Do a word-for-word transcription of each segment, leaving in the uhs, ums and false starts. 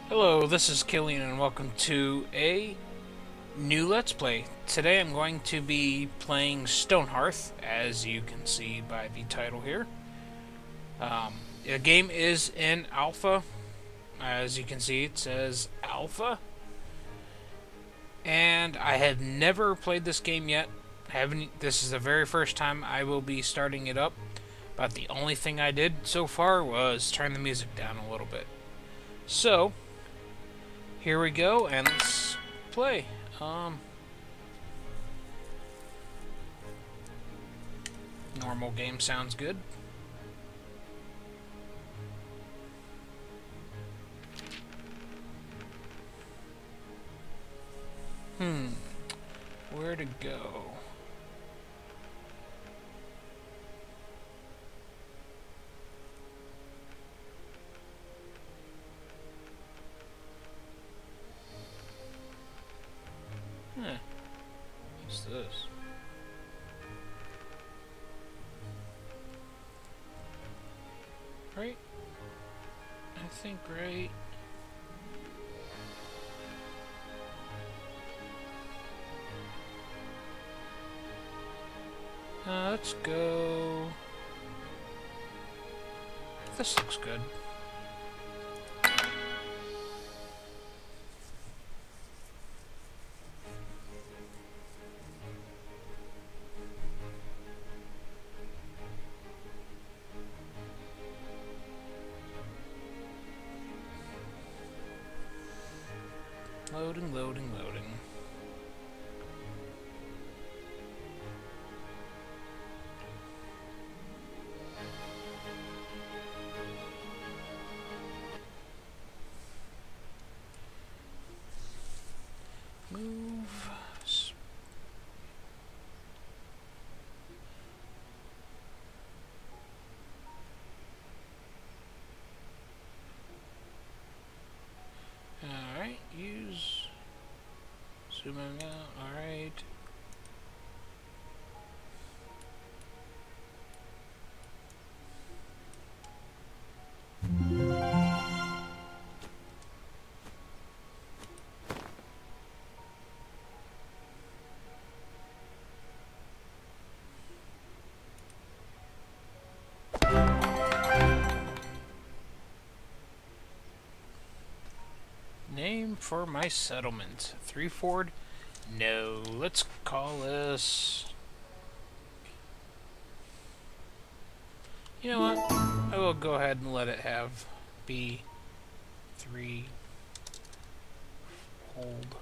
Hello, this is Killian and welcome to a new Let's Play. Today I'm going to be playing Stonehearth, as you can see by the title here. Um, the game is in alpha. As you can see, it says alpha. And I have never played this game yet. Haven't. This is the very first time I will be starting it up. But the only thing I did so far was turn the music down a little bit. So, here we go, and let's play. Um, normal game sounds good. Hmm, where to go? Huh, what's this? Right? I think right. Uh, let's go. This looks good. Loading, loading, loading. Move. Alright, use. Zooming out, alright. Name for my settlement. Three Ford? No, let's call this... You know what? I will go ahead and let it have be three hold.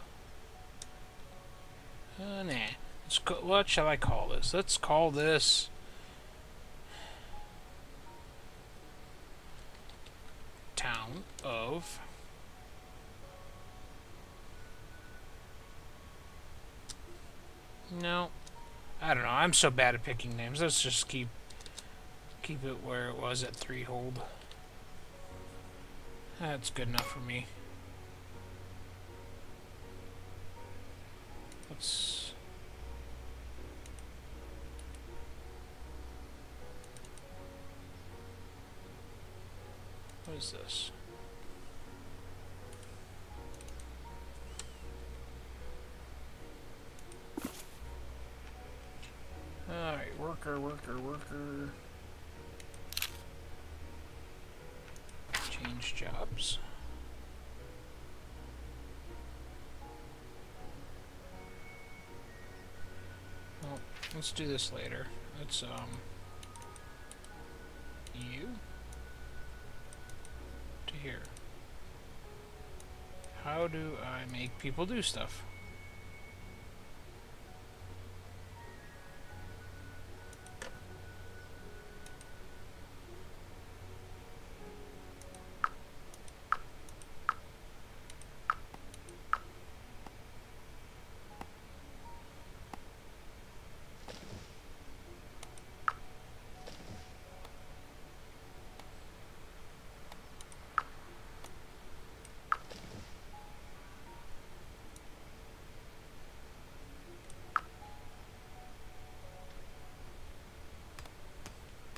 Uh, nah. Let's go, what shall I call this? Let's call this Town of No. I don't know. I'm so bad at picking names. Let's just keep keep it where it was at three hold. That's good enough for me. Let's What is this? Alright, worker, worker, worker. Change jobs. Well, let's do this later. Let's, um... you to here. How do I make people do stuff?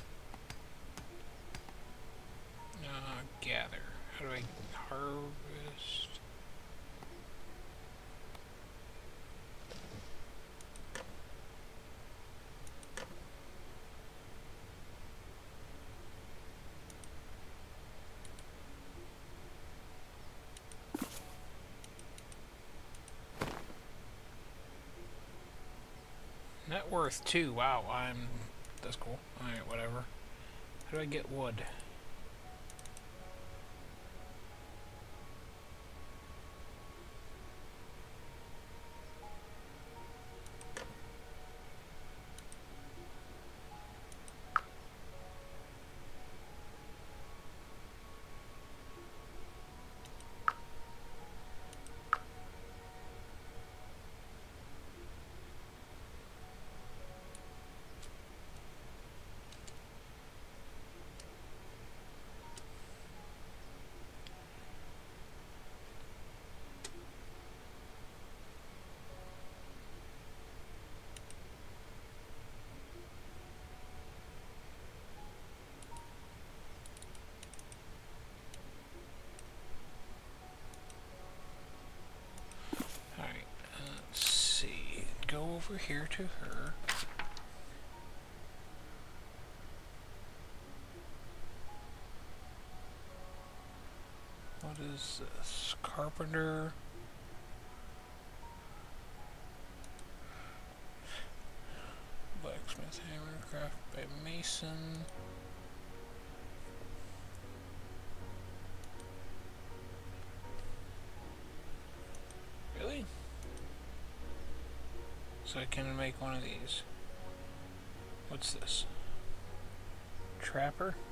Gather. How do I harvest? chest. Net worth two. Wow, I'm. That's cool. Alright, whatever. How do I get wood? Go over here to her. What is this? Carpenter. Blacksmith hammer, craft by mason. Really? So I can make one of these. What's this? Trapper?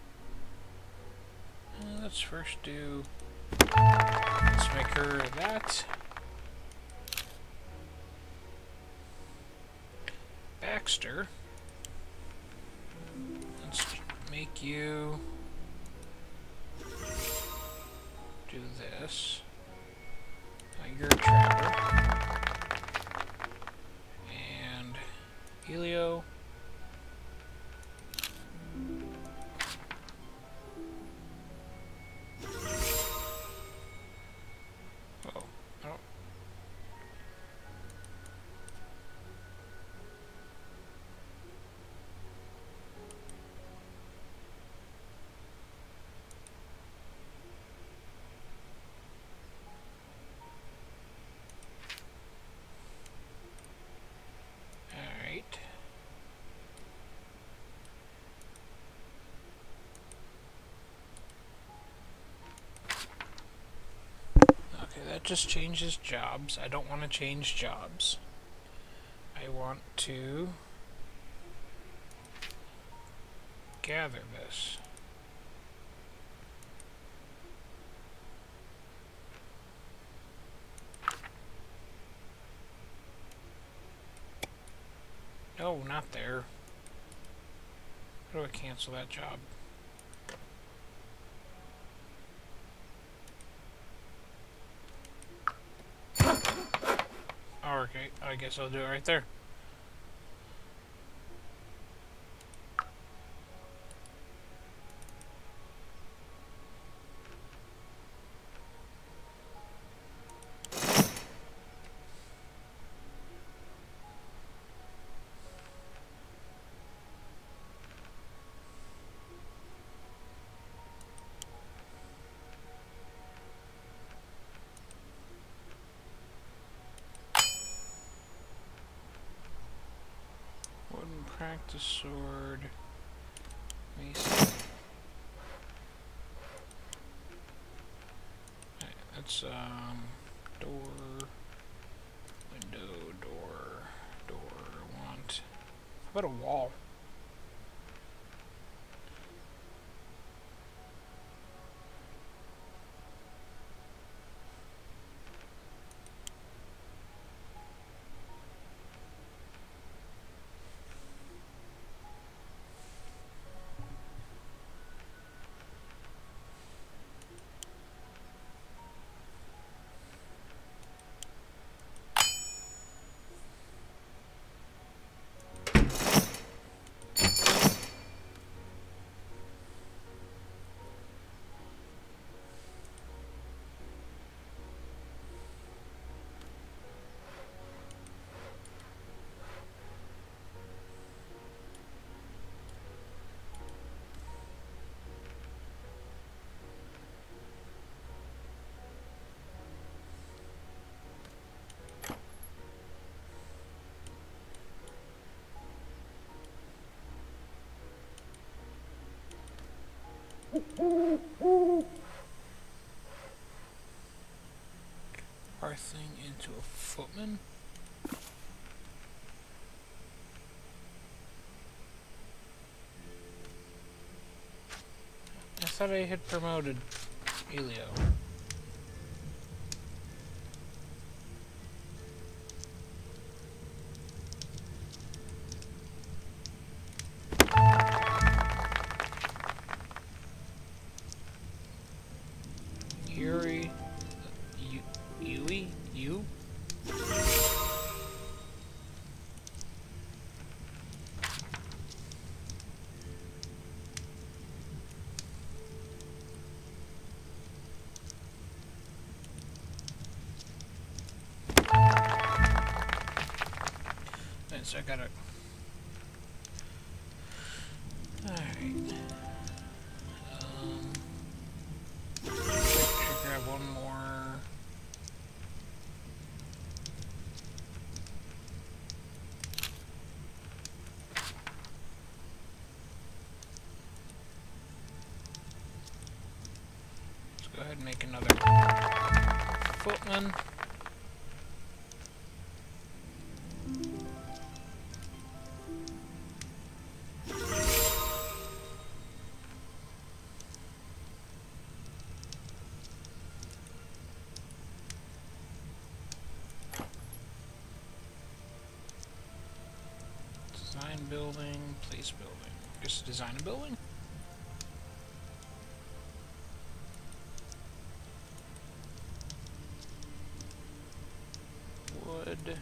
Uh, let's first do... Let's make her that. Baxter. Let's make you... do this. Uh, you're a trapper. Helio. Oh, oh. That just changes jobs. I don't want to change jobs. I want to gather this. No, not there. How do I cancel that job? Oh, okay, I guess I'll do it right there. Practice sword, mason. Right, that's um door, window, door, door. Want? How about a wall? Hearthing into a footman. I thought I had promoted Elio. Yuri, you, Yui, you? And so I gotta. Alright. Um. Should grab one more. Let's go ahead and make another footman. Design building, place building. Just design a building? Wood.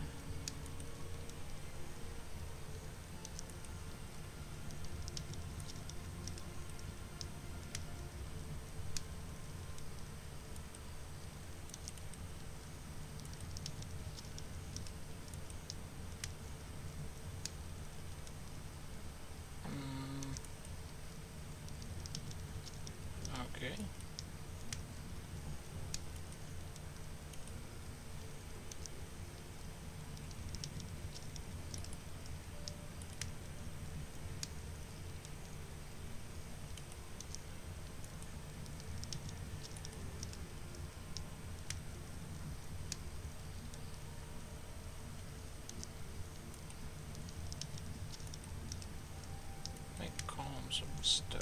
Okay. Make columns of stone.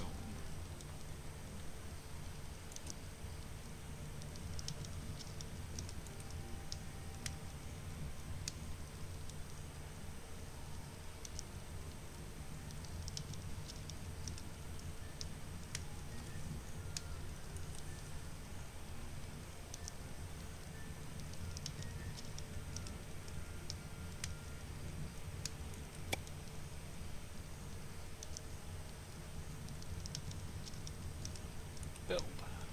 Build.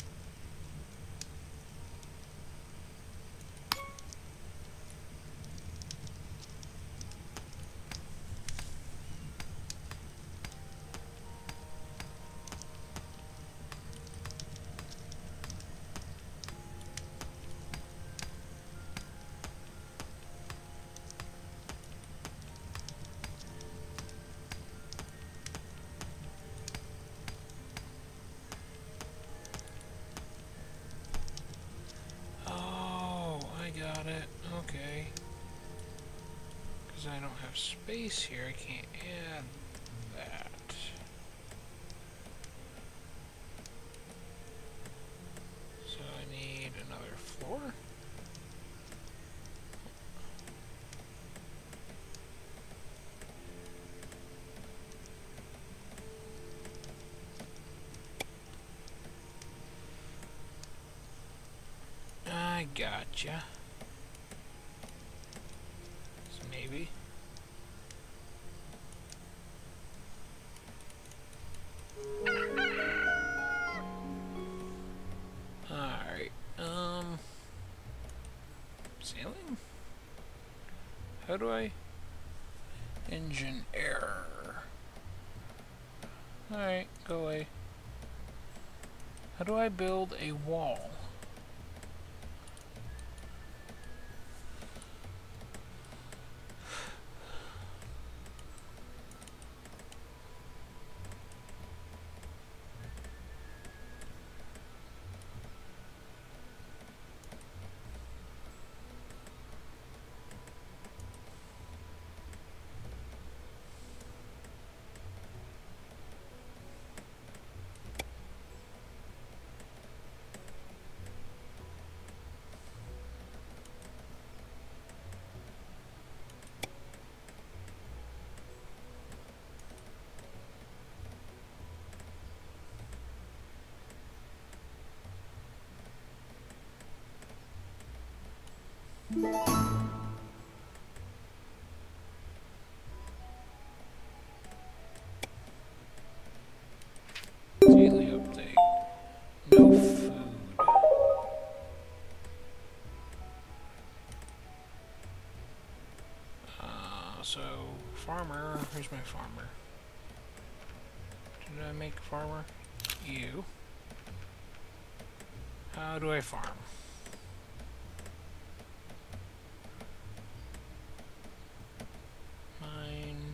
Got it. Okay. Because I don't have space here, I can't add that. So I need another floor. I gotcha. Maybe. Alright, um... sailing? How do I... engine error. Alright, go away. How do I build a wall? Daily update. No food. Uh, so, farmer. Where's my farmer? Did I make a farmer? You. How do I farm? Mine.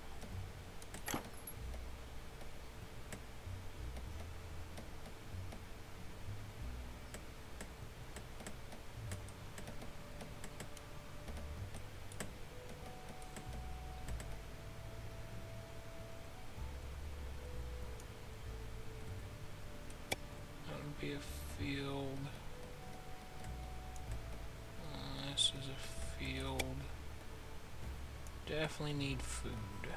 That would be a field. Uh, this is a field. Definitely need food.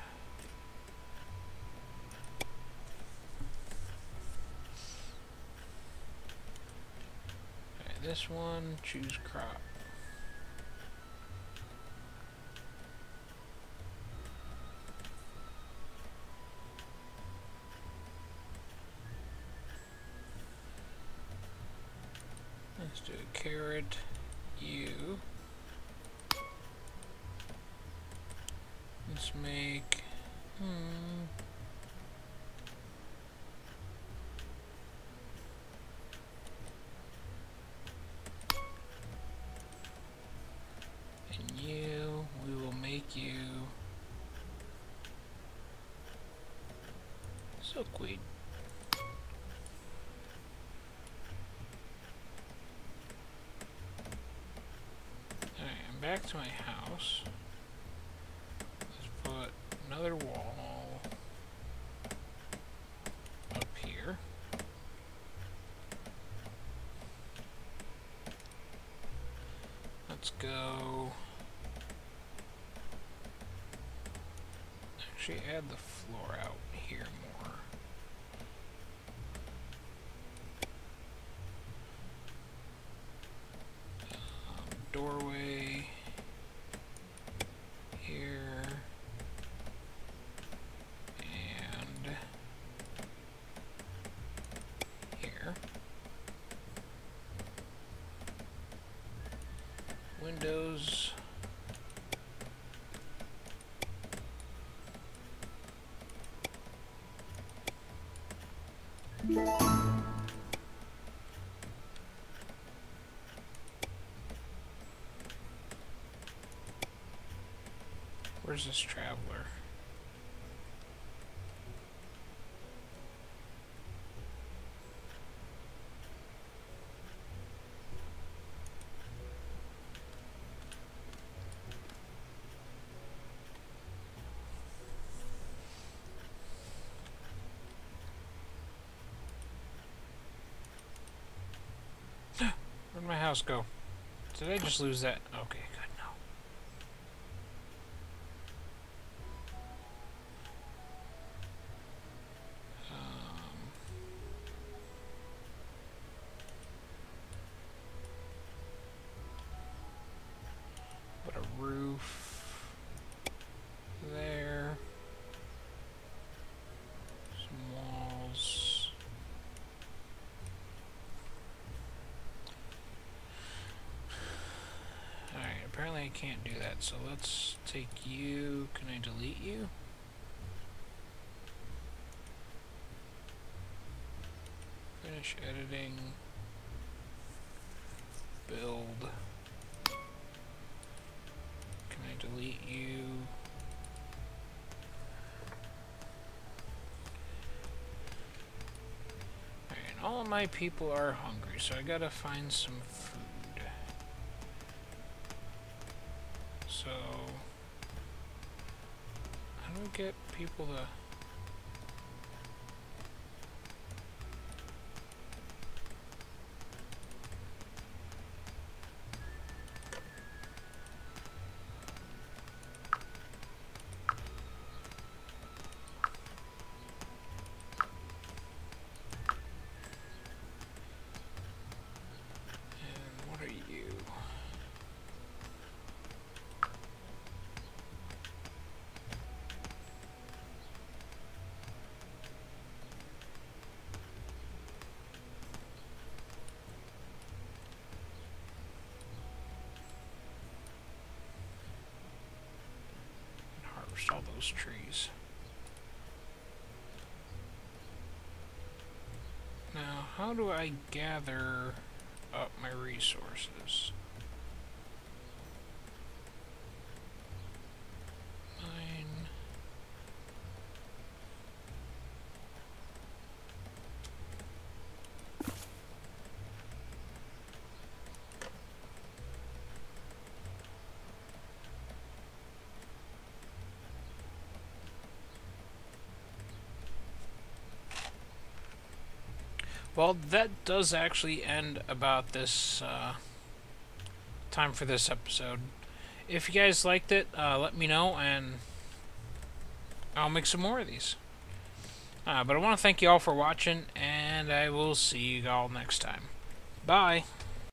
Okay, this one, choose crop. Let's do a carrot. You. Let's make. Hmm. And you, we will make you silkweed. Alright, I'm back to my house. Let's put another wall up here. Let's go. Actually, add the floor out here more. Um, doorway here. And here. Windows. Where's this traveler? Where'd my house go? Did I just lose that? Okay, good, no. Um, put a roof there. Some walls. Alright, apparently I can't do that, so let's take you. Can I delete you? Finish editing. Build. Can I delete you? Alright, and all of my people are hungry, so I gotta find some food. So, how do we get people to... And what are you? those trees. Now, how do I gather up my resources? Nine. Well, that does actually end about this uh, time for this episode. If you guys liked it, uh, let me know, and I'll make some more of these. Uh, but I want to thank you all for watching, and I will see you all next time. Bye!